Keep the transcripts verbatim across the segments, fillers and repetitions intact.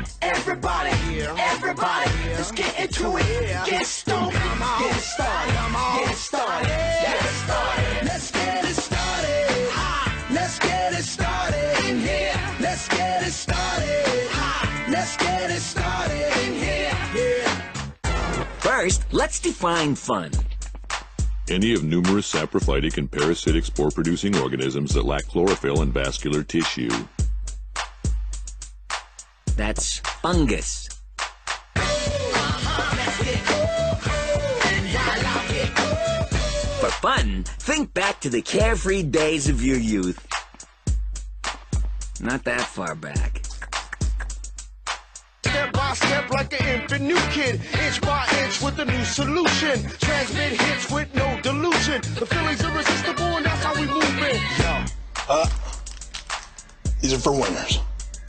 Everybody, everybody, let's get into it. Get stoned, get started, get started, get started. Let's get it started. Let's get it started in here. Let's get it started. Let's get it started in here. Yeah. First, let's define fun. Any of numerous saprophytic and parasitic spore-producing organisms that lack chlorophyll and vascular tissue. That's fungus. For fun, think back to the carefree days of your youth. Not that far back. Step by step like an infant new kid, inch by inch with a new solution. Transmit hits with no delusion. The feeling's irresistible and that's how we move it. Yo, uh, these are for winners.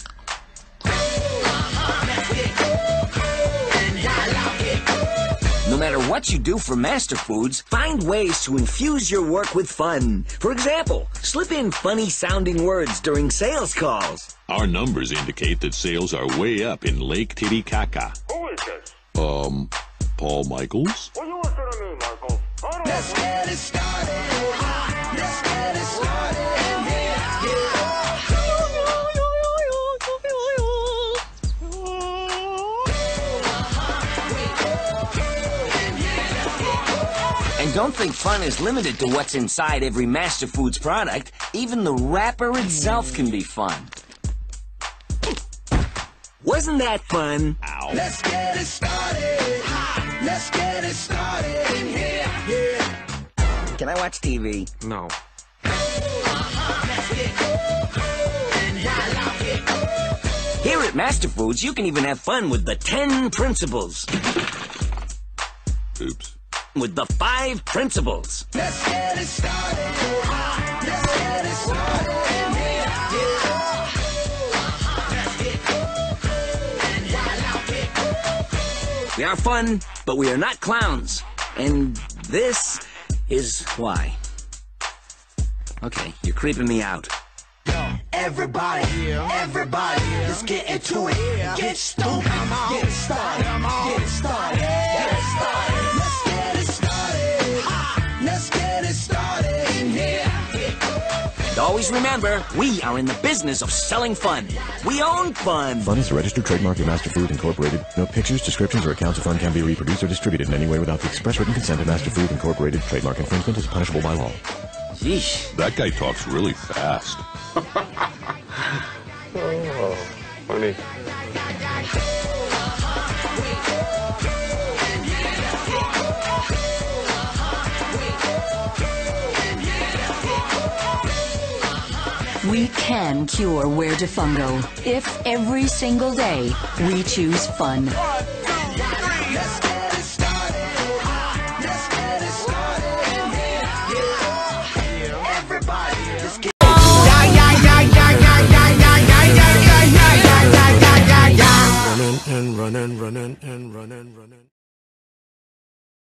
No matter what you do for Master Foods, find ways to infuse your work with fun. For example, slip in funny-sounding words during sales calls. Our numbers indicate that sales are way up in Lake Titicaca. Who is this? Um, Paul Michaels? What do you want to me, Michael? I don't Let's know. get it started. Let's get it started in here. And don't think fun is limited to what's inside every Master Foods product. Even the wrapper itself can be fun. Wasn't that fun? Ow. Let's get it started. Let's get it started in here. Yeah. Can I watch T V? No. Here at Master Foods, you can even have fun with the ten principles. Oops. With the five principles. Let's get it started. Let's get it started in here. Yeah. We are fun, but we are not clowns. And this is why. Okay, you're creeping me out. Everybody, everybody, let's get into it. Get stoned, get started, get started, get started. Let's get it started. Let's get it started in here. And always remember, we are in the business of selling fun. We own fun. Fun is a registered trademark of Master Food Incorporated. No pictures, descriptions, or accounts of fun can be reproduced or distributed in any way without the express written consent of Master Food Incorporated. Trademark infringement is punishable by law. Yeesh. That guy talks really fast. Oh, funny. We can cure where to fungo if every single day we choose fun.